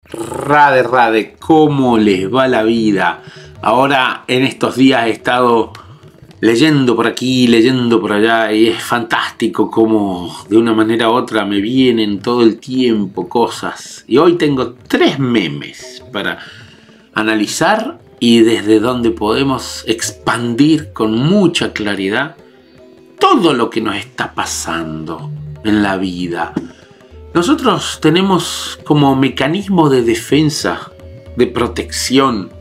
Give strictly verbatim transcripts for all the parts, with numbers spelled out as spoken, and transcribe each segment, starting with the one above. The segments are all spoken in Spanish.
Rade, rade, ¿cómo les va la vida? Ahora en estos días he estado leyendo por aquí, leyendo por allá y es fantástico cómo de una manera u otra me vienen todo el tiempo cosas. Y hoy tengo tres memes para analizar y desde donde podemos expandir con mucha claridad todo lo que nos está pasando en la vida. Nosotros tenemos como mecanismo de defensa, de protección,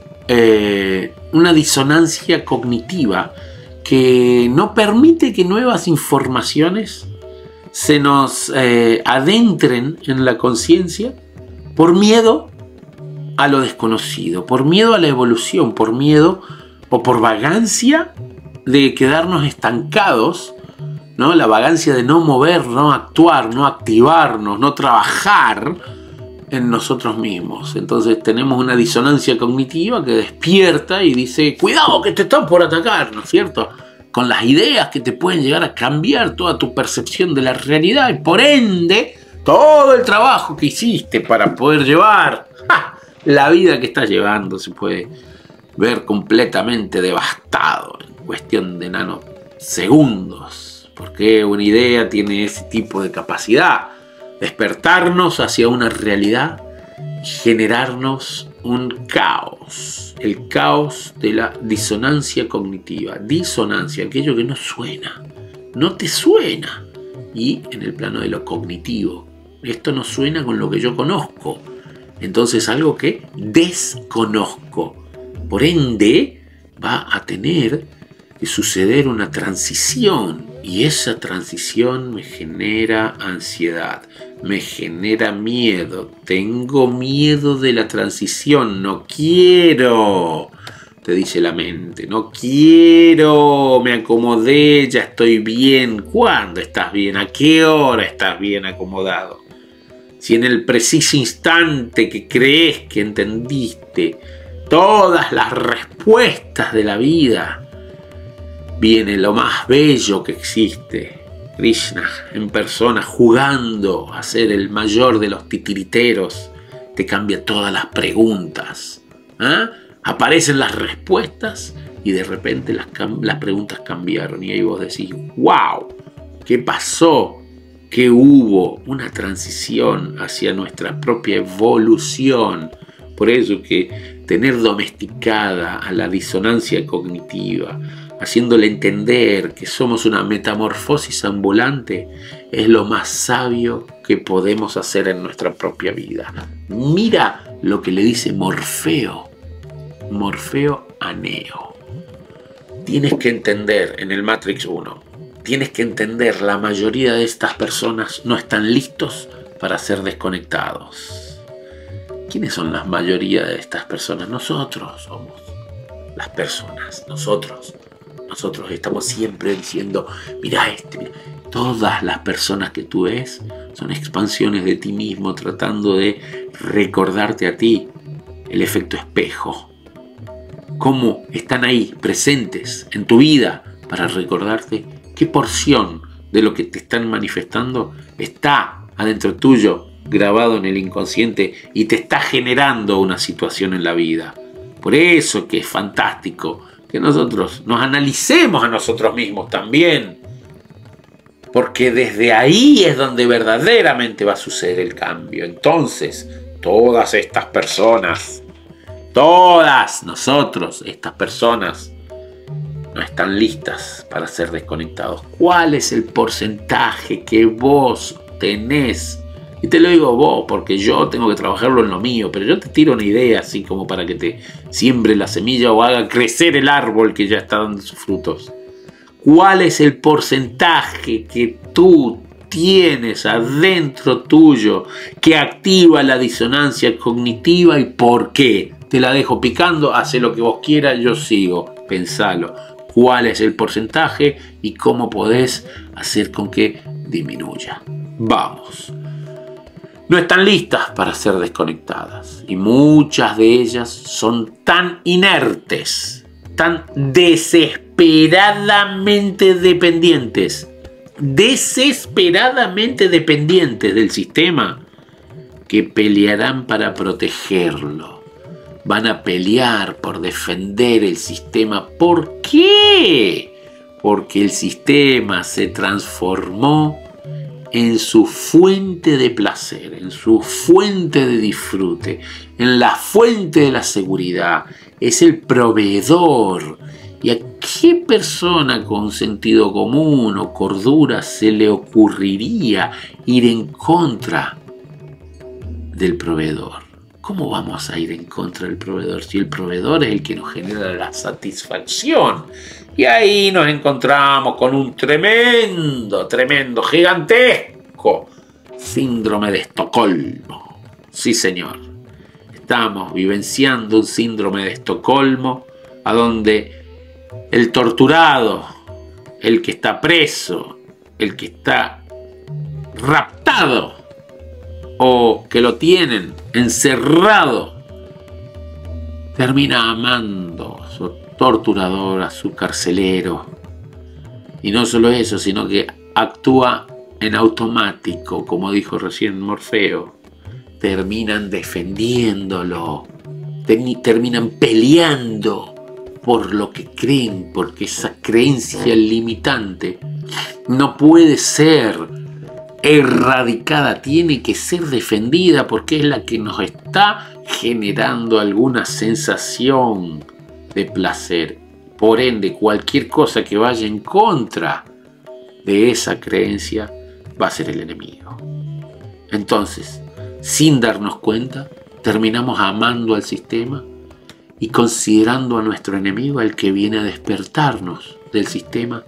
eh, una disonancia cognitiva que no permite que nuevas informaciones se nos eh, adentren en la conciencia por miedo a lo desconocido, por miedo a la evolución, por miedo o por vagancia de quedarnos estancados, ¿no? La vagancia de no mover, no actuar, no activarnos, no trabajar en nosotros mismos. Entonces tenemos una disonancia cognitiva que despierta y dice, cuidado que te están por atacar, ¿no es cierto? Con las ideas que te pueden llegar a cambiar toda tu percepción de la realidad y por ende todo el trabajo que hiciste para poder llevar ¡ja! La vida que estás llevando se puede ver completamente devastado en cuestión de nanosegundos. Porque una idea tiene ese tipo de capacidad, despertarnos hacia una realidad y generarnos un caos, el caos de la disonancia cognitiva, disonancia, aquello que no suena, no te suena, y en el plano de lo cognitivo, esto no suena con lo que yo conozco, entonces algo que desconozco, por ende va a tener que suceder una transición. Y esa transición me genera ansiedad, me genera miedo. Tengo miedo de la transición, no quiero, te dice la mente, no quiero, me acomodé, ya estoy bien. ¿Cuándo estás bien? ¿A qué hora estás bien acomodado? Si en el preciso instante que crees que entendiste todas las respuestas de la vida, viene lo más bello que existe, Krishna en persona jugando a ser el mayor de los titiriteros, te cambia todas las preguntas, ¿eh? Aparecen las respuestas y de repente las, las preguntas cambiaron y ahí vos decís, wow, ¿qué pasó? ¿Qué hubo? Una transición hacia nuestra propia evolución. Por eso que tener domesticada a la disonancia cognitiva, haciéndole entender que somos una metamorfosis ambulante, es lo más sabio que podemos hacer en nuestra propia vida. Mira lo que le dice Morfeo, Morfeo a Neo. Tienes que entender, en el Matrix uno, tienes que entender, la mayoría de estas personas no están listos para ser desconectados. ¿Quiénes son la mayoría de estas personas? Nosotros somos las personas, nosotros. Nosotros estamos siempre diciendo, mira este, mira. Todas las personas que tú ves son expansiones de ti mismo tratando de recordarte a ti el efecto espejo. Cómo están ahí presentes en tu vida para recordarte qué porción de lo que te están manifestando está adentro tuyo, grabado en el inconsciente y te está generando una situación en la vida. Por eso que es fantástico que nosotros nos analicemos a nosotros mismos también, porque desde ahí es donde verdaderamente va a suceder el cambio. Entonces, todas estas personas, todas nosotros, estas personas, no están listas para ser desconectados. ¿Cuál es el porcentaje que vos tenés? Y te lo digo vos, porque yo tengo que trabajarlo en lo mío, pero yo te tiro una idea así como para que te siembre la semilla o haga crecer el árbol que ya está dando sus frutos. ¿Cuál es el porcentaje que tú tienes adentro tuyo que activa la disonancia cognitiva y por qué? Te la dejo picando, hace lo que vos quieras, yo sigo, pensalo. ¿Cuál es el porcentaje y cómo podés hacer con que disminuya? Vamos. No están listas para ser desconectadas y muchas de ellas son tan inertes, tan desesperadamente dependientes, desesperadamente dependientes del sistema que pelearán para protegerlo. Van a pelear por defender el sistema. ¿Por qué? Porque el sistema se transformó en su fuente de placer, en su fuente de disfrute, en la fuente de la seguridad. Es el proveedor. ¿Y a qué persona con sentido común o cordura se le ocurriría ir en contra del proveedor? ¿Cómo vamos a ir en contra del proveedor si el proveedor es el que nos genera la satisfacción? Y ahí nos encontramos con un tremendo, tremendo, gigantesco síndrome de Estocolmo. Sí, señor. Estamos vivenciando un síndrome de Estocolmo a donde el torturado, el que está preso, el que está raptado o que lo tienen encerrado, termina amando a su torturador, a su carcelero. Y no solo eso, sino que actúa en automático, como dijo recién Morfeo. Terminan defendiéndolo, terminan peleando por lo que creen, porque esa creencia limitante no puede ser erradicada, tiene que ser defendida porque es la que nos está generando alguna sensación de placer. Por ende, cualquier cosa que vaya en contra de esa creencia va a ser el enemigo. Entonces, sin darnos cuenta, terminamos amando al sistema y considerando a nuestro enemigo el que viene a despertarnos del sistema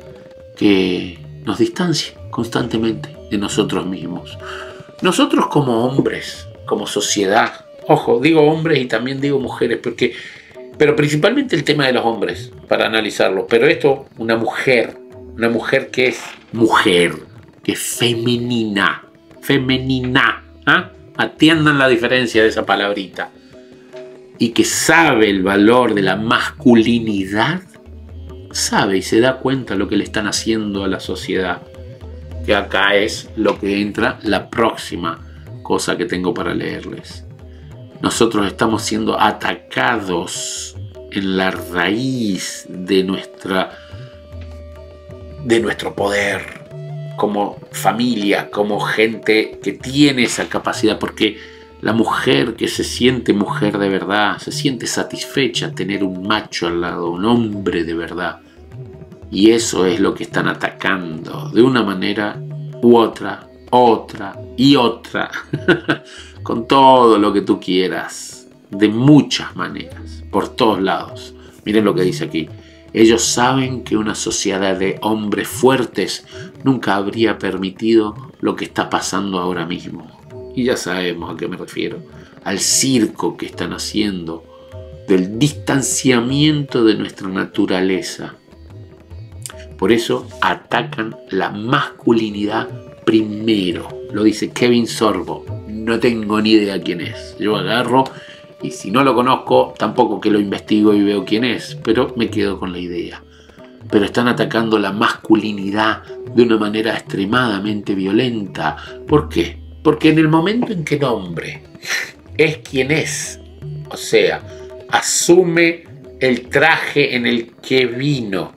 que nos distancia constantemente de nosotros mismos. Nosotros como hombres, como sociedad, ojo, digo hombres y también digo mujeres, porque, pero principalmente el tema de los hombres, para analizarlo. Pero esto, una mujer, una mujer que es mujer, que es femenina, femenina, ¿eh? Atiendan la diferencia de esa palabrita. Y que sabe el valor de la masculinidad, sabe y se da cuenta lo que le están haciendo a la sociedad. Que acá es lo que entra la próxima cosa que tengo para leerles. Nosotros estamos siendo atacados en la raíz de nuestra de nuestro poder como familia, como gente que tiene esa capacidad, porque la mujer que se siente mujer de verdad, se siente satisfecha tener un macho al lado, un hombre de verdad. Y eso es lo que están atacando de una manera u otra, otra y otra, con todo lo que tú quieras, de muchas maneras, por todos lados. Miren lo que dice aquí. Ellos saben que una sociedad de hombres fuertes nunca habría permitido lo que está pasando ahora mismo. Y ya sabemos a qué me refiero. Al circo que están haciendo del distanciamiento de nuestra naturaleza. Por eso atacan la masculinidad primero. Lo dice Kevin Sorbo. No tengo ni idea quién es. Yo agarro y si no lo conozco, tampoco que lo investigo y veo quién es. Pero me quedo con la idea. Pero están atacando la masculinidad de una manera extremadamente violenta. ¿Por qué? Porque en el momento en que el hombre es quien es, o sea, asume el traje en el que vino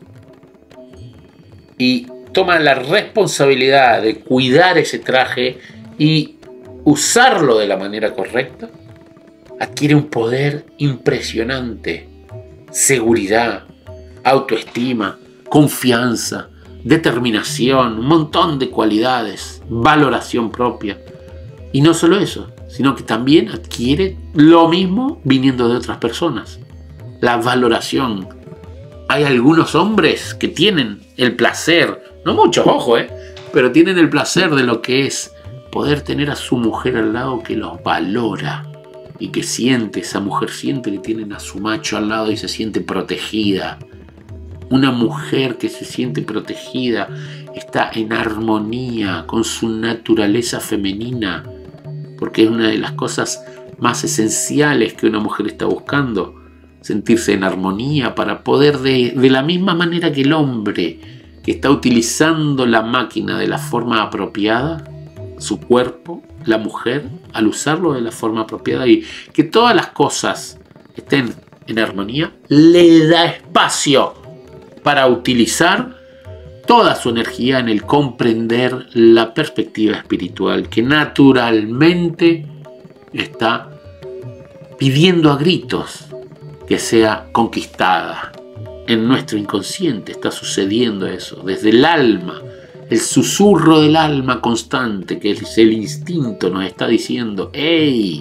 y toma la responsabilidad de cuidar ese traje y usarlo de la manera correcta, adquiere un poder impresionante, seguridad, autoestima, confianza, determinación, un montón de cualidades, valoración propia. Y no solo eso, sino que también adquiere lo mismo viniendo de otras personas. La valoración. Hay algunos hombres que tienen el placer, no muchos, ojo, eh, pero tienen el placer de lo que es poder tener a su mujer al lado que los valora y que siente, esa mujer siente que tienen a su macho al lado y se siente protegida. Una mujer que se siente protegida está en armonía con su naturaleza femenina, porque es una de las cosas más esenciales que una mujer está buscando, sentirse en armonía para poder, de, de la misma manera que el hombre que está utilizando la máquina de la forma apropiada, su cuerpo, la mujer al usarlo de la forma apropiada y que todas las cosas estén en armonía, le da espacio para utilizar toda su energía en el comprender la perspectiva espiritual que naturalmente está pidiendo a gritos que sea conquistada. En nuestro inconsciente está sucediendo eso, desde el alma, el susurro del alma constante, que es el instinto, nos está diciendo: ¡Ey!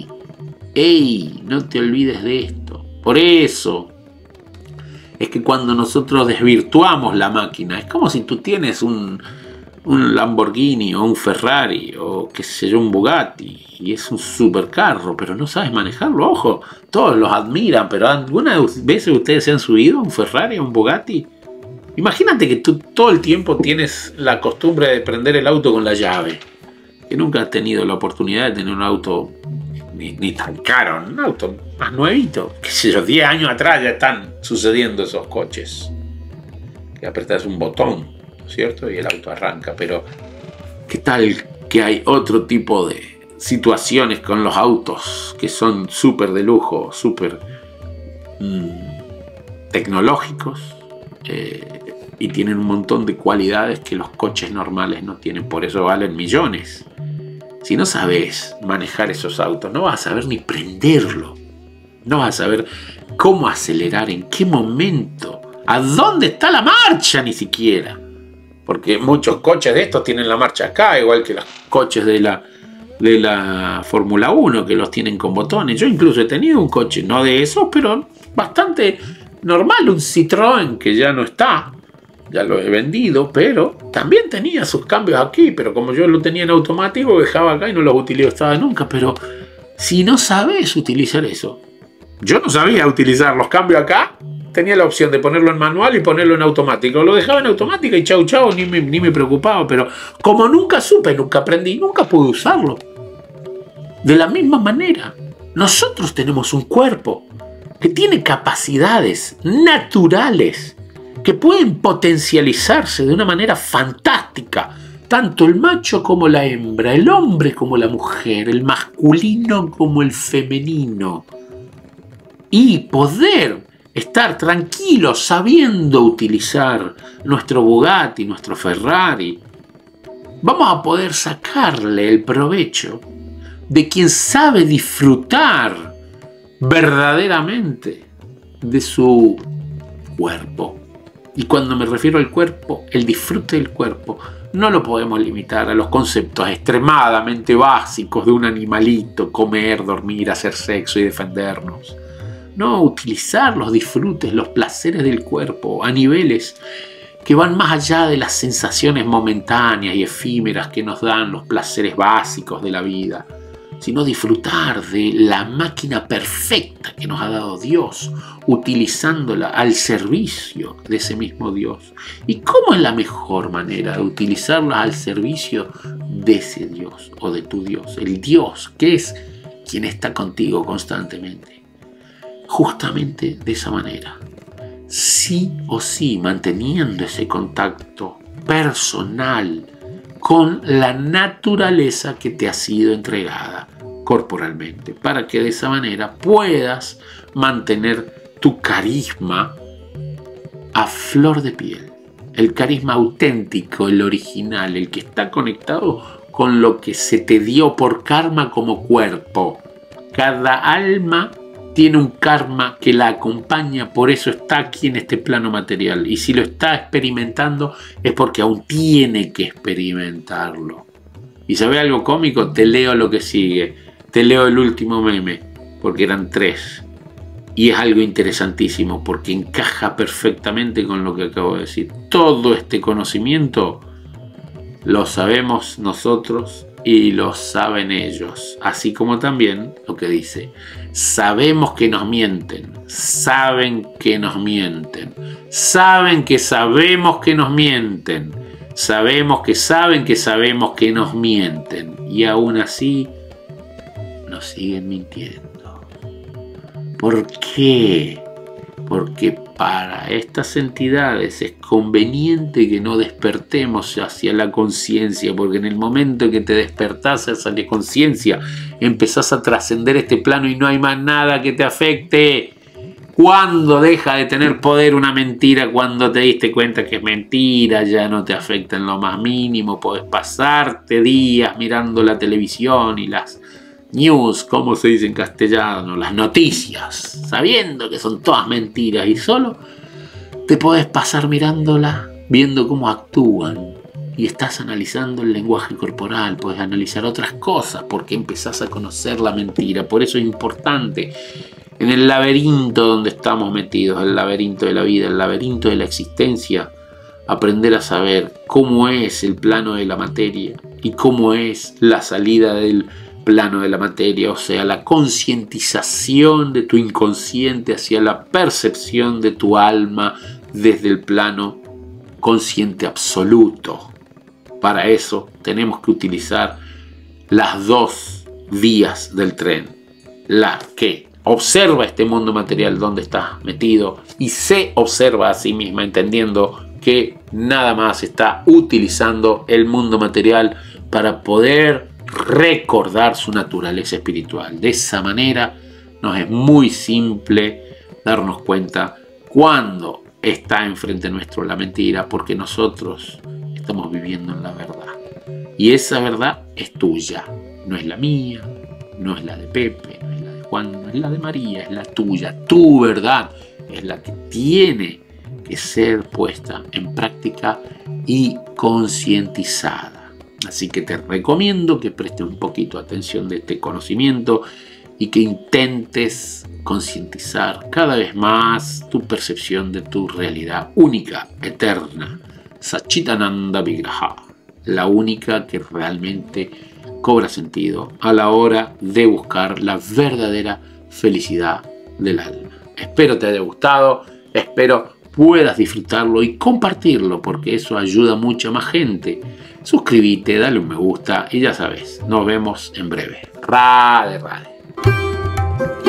¡Ey! No te olvides de esto. Por eso es que cuando nosotros desvirtuamos la máquina, es como si tú tienes un, un Lamborghini o un Ferrari o qué sé yo, un Bugatti, y es un supercarro, pero no sabes manejarlo. Ojo, todos los admiran, pero ¿alguna vez ustedes se han subido a un Ferrari o un Bugatti? Imagínate que tú todo el tiempo tienes la costumbre de prender el auto con la llave, que nunca has tenido la oportunidad de tener un auto ni, ni tan caro, un auto más nuevito, qué sé yo, diez años atrás ya están sucediendo esos coches, que apretas un botón, ¿cierto? Y el auto arranca. Pero ¿qué tal que hay otro tipo de situaciones con los autos que son súper de lujo, súper mmm, tecnológicos, eh, y tienen un montón de cualidades que los coches normales no tienen? Por eso valen millones. Si no sabes manejar esos autos, no vas a saber ni prenderlo, no vas a saber cómo acelerar, en qué momento, a dónde está la marcha ni siquiera. Porque muchos coches de estos tienen la marcha acá, igual que los coches de la, de la Fórmula uno, que los tienen con botones. Yo incluso he tenido un coche, no de esos, pero bastante normal, un Citroën que ya no está, ya lo he vendido, pero también tenía sus cambios aquí, pero como yo lo tenía en automático, dejaba acá y no los utilizaba nunca. Pero si no sabes utilizar eso, yo no sabía utilizar los cambios acá. Tenía la opción de ponerlo en manual y ponerlo en automático. Lo dejaba en automática y chau chau, ni me, ni me preocupaba. Pero como nunca supe, nunca aprendí, nunca pude usarlo. De la misma manera, nosotros tenemos un cuerpo que tiene capacidades naturales que pueden potencializarse de una manera fantástica. Tanto el macho como la hembra, el hombre como la mujer, el masculino como el femenino. Y poder estar tranquilos sabiendo utilizar nuestro Bugatti, nuestro Ferrari. Vamos a poder sacarle el provecho de quien sabe disfrutar verdaderamente de su cuerpo. Y cuando me refiero al cuerpo, el disfrute del cuerpo no lo podemos limitar a los conceptos extremadamente básicos de un animalito: comer, dormir, hacer sexo y defendernos. No, utilizar los disfrutes, los placeres del cuerpo a niveles que van más allá de las sensaciones momentáneas y efímeras que nos dan los placeres básicos de la vida, sino disfrutar de la máquina perfecta que nos ha dado Dios, utilizándola al servicio de ese mismo Dios. ¿Y cómo es la mejor manera de utilizarla al servicio de ese Dios o de tu Dios? El Dios que es quien está contigo constantemente. Justamente de esa manera, sí o sí, manteniendo ese contacto personal con la naturaleza que te ha sido entregada corporalmente, para que de esa manera puedas mantener tu carisma a flor de piel, el carisma auténtico, el original, el que está conectado con lo que se te dio por karma como cuerpo. Cada alma tiene un karma que la acompaña, por eso está aquí en este plano material. Y si lo está experimentando es porque aún tiene que experimentarlo. ¿Y sabe algo cómico? Te leo lo que sigue. Te leo el último meme, porque eran tres. Y es algo interesantísimo, porque encaja perfectamente con lo que acabo de decir. Todo este conocimiento lo sabemos nosotros y lo saben ellos, así como también lo que dice: sabemos que nos mienten, saben que nos mienten, saben que sabemos que nos mienten, sabemos que saben que sabemos que nos mienten, y aún así nos siguen mintiendo. ¿Por qué? porque para estas entidades es conveniente que no despertemos hacia la conciencia, porque en el momento que te despertás hacia la conciencia, empezás a trascender este plano y no hay más nada que te afecte. ¿Cuándo deja de tener poder una mentira? Cuando te diste cuenta que es mentira, ya no te afecta en lo más mínimo. Podés pasarte días mirando la televisión y las news, como se dice en castellano, las noticias, sabiendo que son todas mentiras, y solo te podés pasar mirándolas, viendo cómo actúan, y estás analizando el lenguaje corporal, podés analizar otras cosas, porque empezás a conocer la mentira. Por eso es importante, en el laberinto donde estamos metidos, el laberinto de la vida, el laberinto de la existencia, aprender a saber cómo es el plano de la materia y cómo es la salida del plano de la materia, o sea, la concientización de tu inconsciente hacia la percepción de tu alma desde el plano consciente absoluto. Para eso tenemos que utilizar las dos vías del tren, la que observa este mundo material donde estás metido y se observa a sí misma, entendiendo que nada más está utilizando el mundo material para poder recordar su naturaleza espiritual. De esa manera nos es muy simple darnos cuenta cuando está enfrente nuestro la mentira, porque nosotros estamos viviendo en la verdad. Y esa verdad es tuya, no es la mía, no es la de Pepe, no es la de Juan, no es la de María, es la tuya. Tu verdad es la que tiene que ser puesta en práctica y concientizada. Así que te recomiendo que prestes un poquito de atención de este conocimiento y que intentes concientizar cada vez más tu percepción de tu realidad única, eterna, Satchitananda Vigraha, la única que realmente cobra sentido a la hora de buscar la verdadera felicidad del alma. Espero te haya gustado, espero puedas disfrutarlo y compartirlo, porque eso ayuda mucho a más gente. Suscríbete, dale un me gusta y ya sabes, nos vemos en breve. Rade, rade.